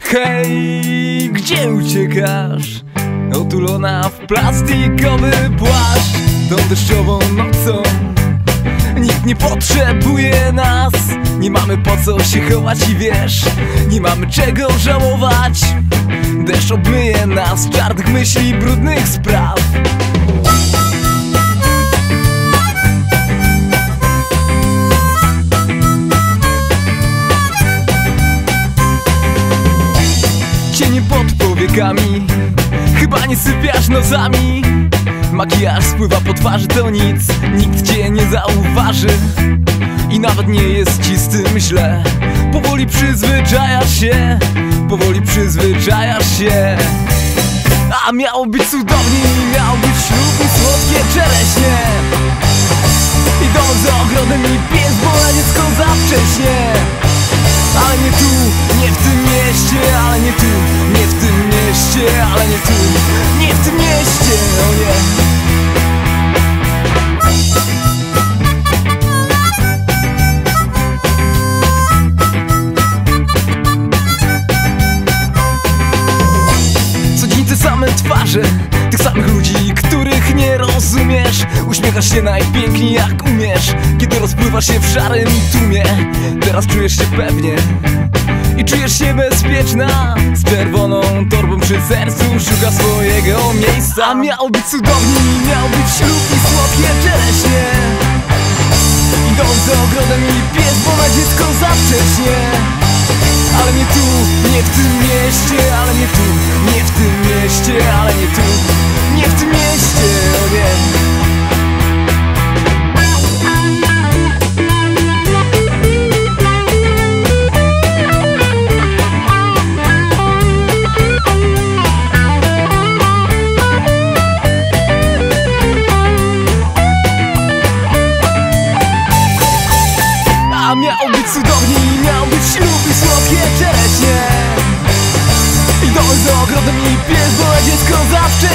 Hej, gdzie uciekasz? Otulona w plastikowy płaszcz. Tą deszczową nocą nikt nie potrzebuje nas. Nie mamy po co się chować i wiesz, nie mamy czego żałować. Deszcz obmyje nas czarnych myśli, brudnych spraw. Cienie pod powiekami, chyba nie sypiasz nocami. Makijaż spływa po twarzy, to nic, nikt cię nie zauważy. I nawet nie jest ci z tym źle. Powoli przyzwyczajasz się, powoli przyzwyczajasz się. A miało być cudownie, miał być ślub i słodkie czereśnie. I dom za ogrodem i pies, bo na dziecko za wcześnie. Ale nie tu, nie w tym mieście, ale nie tu, nie w tym mieście, ale nie tu, nie w tym mieście, o nie. Co dzień te same twarze, tych samych ludzi, których nie rozumiesz. Uśmiechasz się najpiękniej jak umiesz, kiedy rozpływasz się w szarym tłumie. Teraz czujesz się pewnie i czujesz się bezpieczna. Z czerwoną torbą przy sercu szuka swojego miejsca. A miał być cudownie, miał być ślub i słodkie czereśnie. I dom za ogrodem i pies, bo na dziecko za wcześnie. Ale nie tu, nie w tym mieście, ale nie tu, nie w tym mieście, ale nie tu, nie w tym mieście, o nie. A miał być cudownie i miał być ślub i słodkie czereśnie. I dom za ogrodem i pies, bo na dziecko zawsze